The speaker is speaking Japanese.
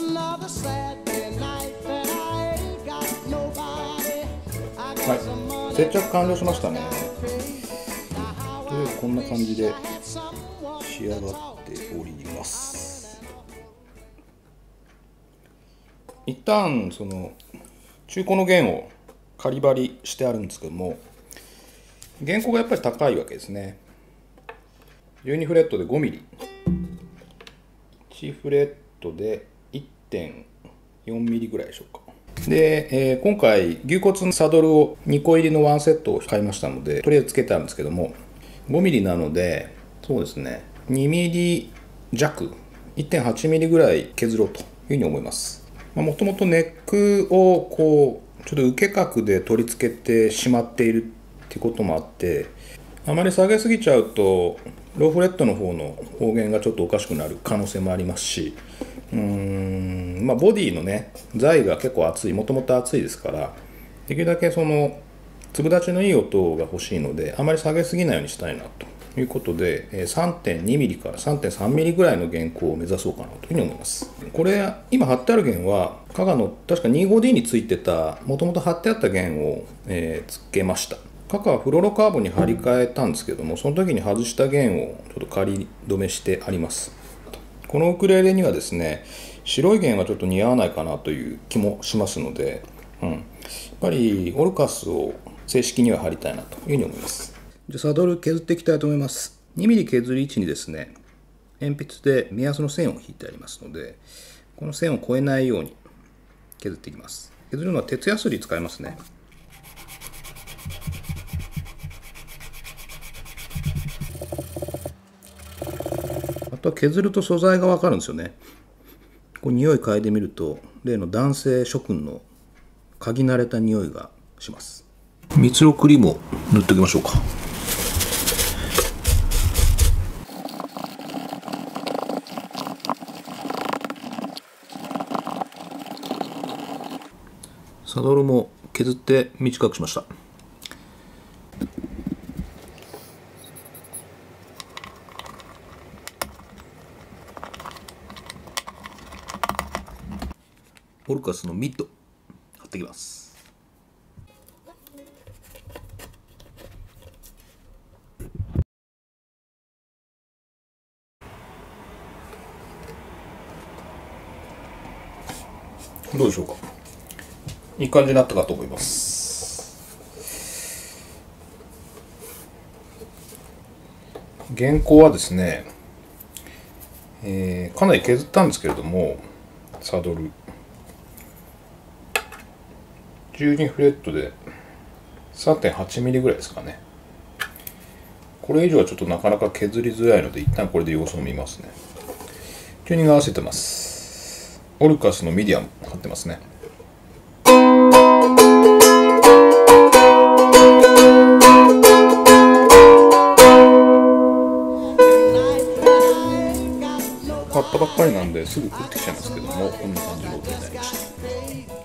はい、接着完了しましたね。とりあえずこんな感じで仕上がっております。一旦その中古の弦を仮張りしてあるんですけども、弦高がやっぱり高いわけですね。12フレットで5ミリ、1フレットで 1.4 ミリぐらいでしょうか。で、今回牛骨のサドルを2個入りの1セットを買いましたので、とりあえずつけてあるんですけども、5ミリなので、そうですね、2ミリ弱、1.8 ミリぐらい削ろうというふうに思います。もともとネックをこうちょっと受け角で取り付けてしまっているっていうこともあって、あまり下げすぎちゃうとローフレットの方の方言がちょっとおかしくなる可能性もありますし、ボディのね材が結構厚い、もともと厚いですから、できるだけその粒立ちのいい音が欲しいので、あまり下げすぎないようにしたいなということで、3.2 ミリから 3.3 ミリぐらいの弦高を目指そうかなというふうに思います。これ今貼ってある弦は加賀の確か 25D についてた、もともと貼ってあった弦を、つけました。加賀はフロロカーボンに貼り替えたんですけども、その時に外した弦をちょっと仮止めしてあります。このウクレレにはですね、白い弦はちょっと似合わないかなという気もしますので、やっぱりオルカスを正式には貼りたいなというふうに思います。じゃあサドル削っていきたいと思います。2ミリ削る位置にですね、鉛筆で目安の線を引いてありますので、この線を越えないように削っていきます。削るのは鉄ヤスリ使いますね。あとは削ると素材が分かるんですよね。こう匂い嗅いでみると、例の男性諸君の嗅ぎ慣れた匂いがします。蜜ろクリームを塗っておきましょうか。サドルも削って短くしました。オルカスのミッド貼っていきます。どうでしょうか。いい感じになったかと思います。原稿はですね、かなり削ったんですけれども、サドル12フレットで 3.8 ミリぐらいですかね。これ以上はちょっとなかなか削りづらいので、一旦これで様子を見ますね。チューニング合わせてます。オルカスのミディアム貼ってますね。買ったばっかりなんですぐ降ってきちゃいますけども、こんな感じの音になりました。